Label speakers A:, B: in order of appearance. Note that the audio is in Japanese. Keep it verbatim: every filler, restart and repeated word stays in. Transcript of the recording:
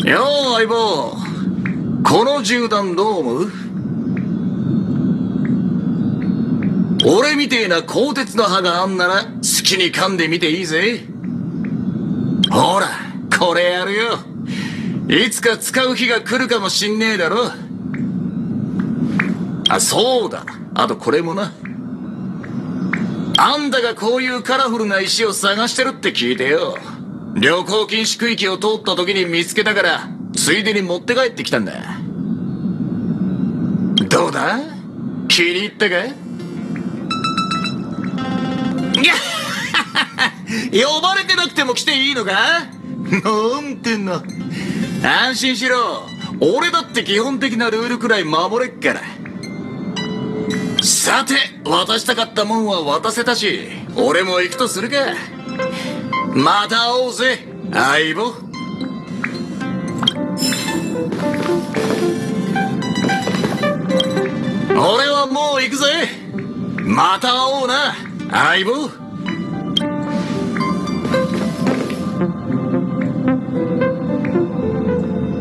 A: よう相棒、この銃弾どう思う？俺みてえな鋼鉄の歯があんなら好きに噛んでみていいぜ。ほらこれやるよ。いつか使う日が来るかもしんねえだろ。あ、そうだ、あとこれもな。あんたがこういうカラフルな石を探してるって聞いてよ。旅行禁止区域を通った時に見つけたからついでに持って帰ってきたんだ。どうだ、気に入ったか？呼ばれてなくても来ていいのか？なんてんの。安心しろ、俺だって基本的なルールくらい守れっから。さて、渡したかったもんは渡せたし、俺も行くとするか。また会おうぜ相棒。俺はもう行くぜ。また会おうな相棒。